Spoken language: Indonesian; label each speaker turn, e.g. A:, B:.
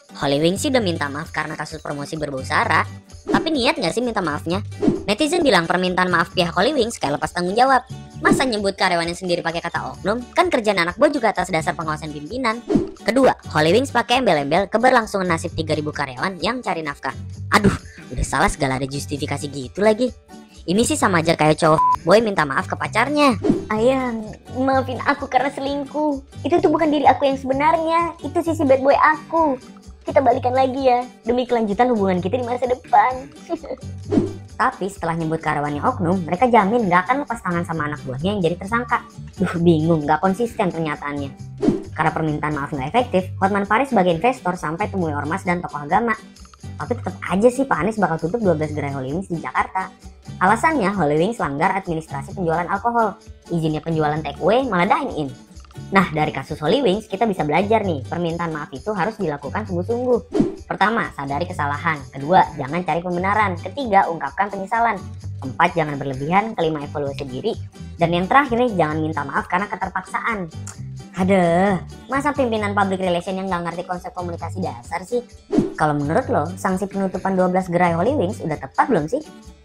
A: Holy Wings sih udah minta maaf karena kasus promosi berbau sara. Tapi niat nggak sih minta maafnya? Netizen bilang permintaan maaf pihak Holy Wings kayak lepas tanggung jawab. Masa nyebut karyawannya sendiri pakai kata oknum? Kan kerjaan anak buah juga atas dasar pengawasan pimpinan. Kedua, Holy Wings pakai embel-embel keberlangsungan nasib 3.000 karyawan yang cari nafkah. Aduh, udah salah segala ada justifikasi gitu lagi. Ini sih sama aja kayak cowok boy minta maaf ke pacarnya.
B: Ayang, maafin aku karena selingkuh. Itu tuh bukan diri aku yang sebenarnya. Itu sisi bad boy aku. Kita balikan lagi ya, demi kelanjutan hubungan kita di masa depan.
A: Tapi setelah nyebut karyawannya oknum, mereka jamin gak akan lepas tangan sama anak buahnya yang jadi tersangka. Bingung, gak konsisten pernyataannya. Karena permintaan maaf gak efektif, Hotman Paris sebagai investor sampai temui ormas dan tokoh agama. Tapi tetap aja sih Pak Anies bakal tutup 12 gerai Holy Wings di Jakarta. Alasannya Holy Wings langgar administrasi penjualan alkohol. Izinnya penjualan take away malah dine in. Nah, dari kasus Holy Wings kita bisa belajar nih, permintaan maaf itu harus dilakukan sungguh-sungguh. Pertama, sadari kesalahan. Kedua, jangan cari pembenaran. Ketiga, ungkapkan penyesalan. Keempat, jangan berlebihan. Kelima, evaluasi diri. Dan yang terakhir nih, jangan minta maaf karena keterpaksaan. Aduh, masa pimpinan public relation yang gak ngerti konsep komunikasi dasar sih? Kalau menurut lo, sanksi penutupan 12 gerai Holy Wings udah tepat belum sih?